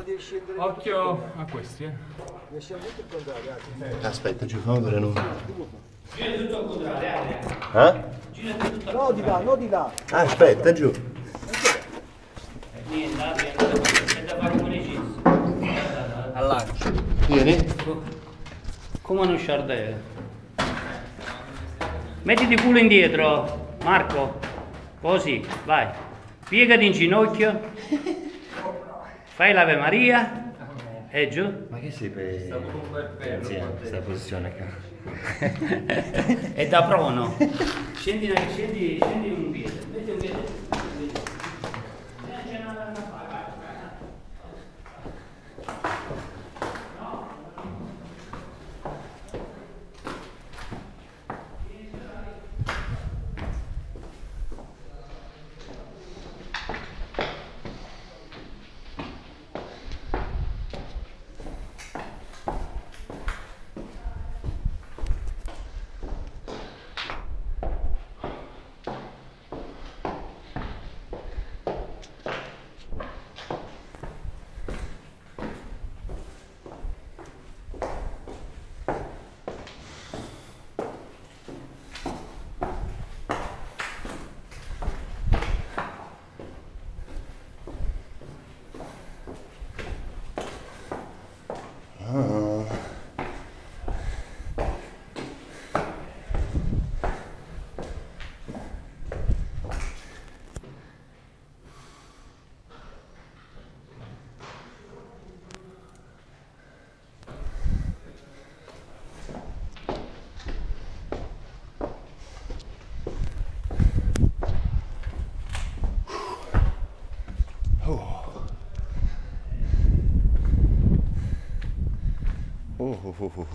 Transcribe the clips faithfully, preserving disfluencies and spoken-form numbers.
Occhio a questi, eh. Aspetta, ci fa vedere noi. Gira tutto al contrario, Eh? gira tutto al No, di là, no di là. Ah, aspetta, giù. niente, è da fare come necessito. Al lancio. Vieni. Come uno sciardello. Mettiti il culo indietro, Marco. Così, vai. Piegati in ginocchio. Fai l'Ave Maria. E giù. Ma che sei per... Stavo con quel pelo. Sì, questa posizione qua. È da prono. Scendi, scendi, scendi un piede. Metti un piede. Oh, oh, oh, oh.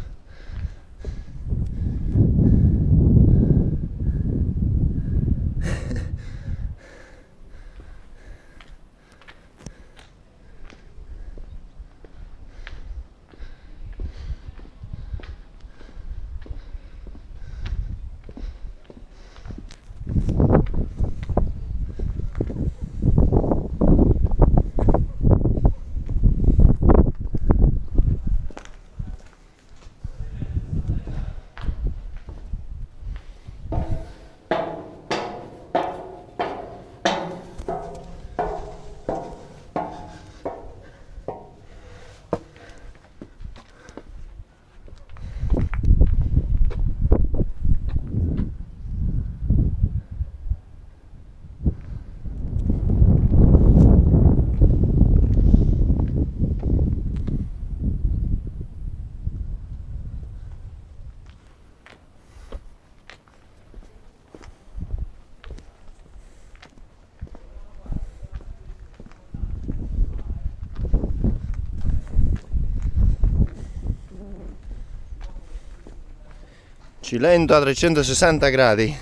Cilento a trecentosessanta gradi.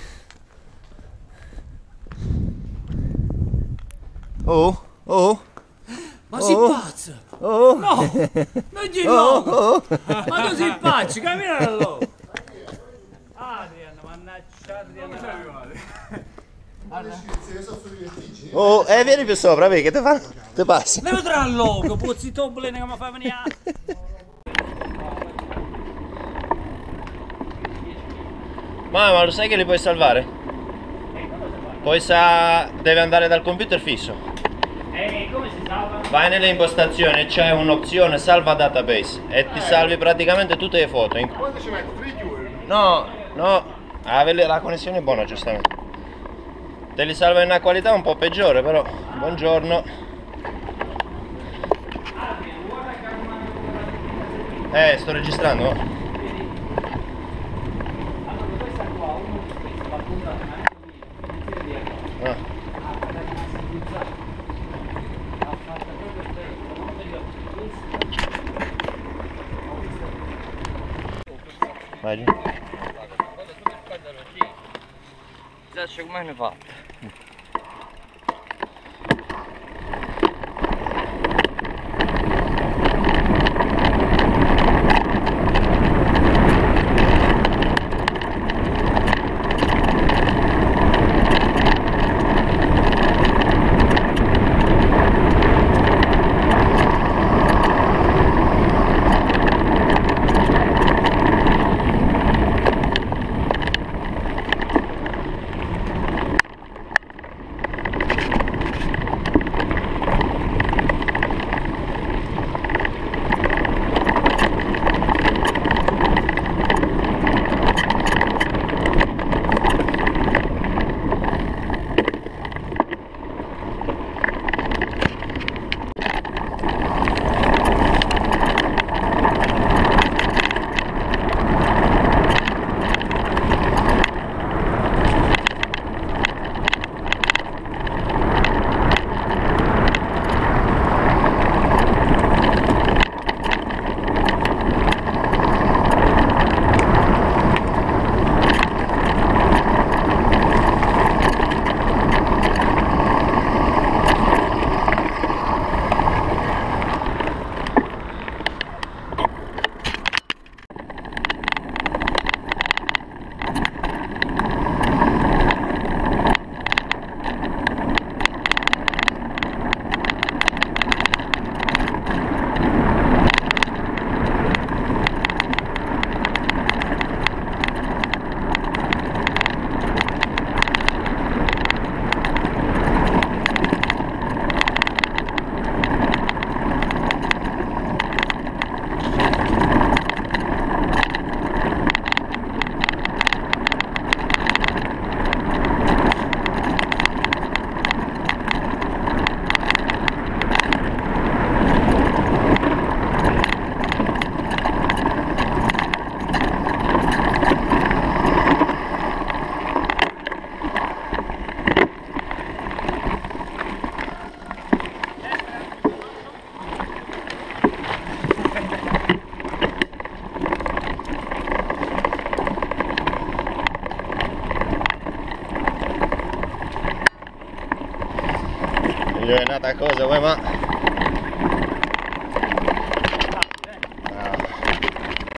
Oh, oh. Ma si Oh. pazzo! Oh. No! Non gli Oh, no! oh. Ma tu sei pazzo, cammina allora! Adriano, mannaggia Adriano! Oh, eh, vieni più sopra, vedi che te fa? Te passa. Ne vedrà il logo, pozzi toblene che mi fa venire! Ma, ma lo sai che li puoi salvare? Poi sa... deve andare dal computer fisso. E come si salva? Vai nelle impostazioni, c'è un'opzione salva database e ti salvi praticamente tutte le foto. Quanto ci metti? tre giorni? No, no, ah, la connessione è buona giustamente. Te li salva in una qualità un po' peggiore, però. Buongiorno. Eh, sto registrando. Ah. Vai giù. Già come ne fa? Io è nata cosa, uè, ma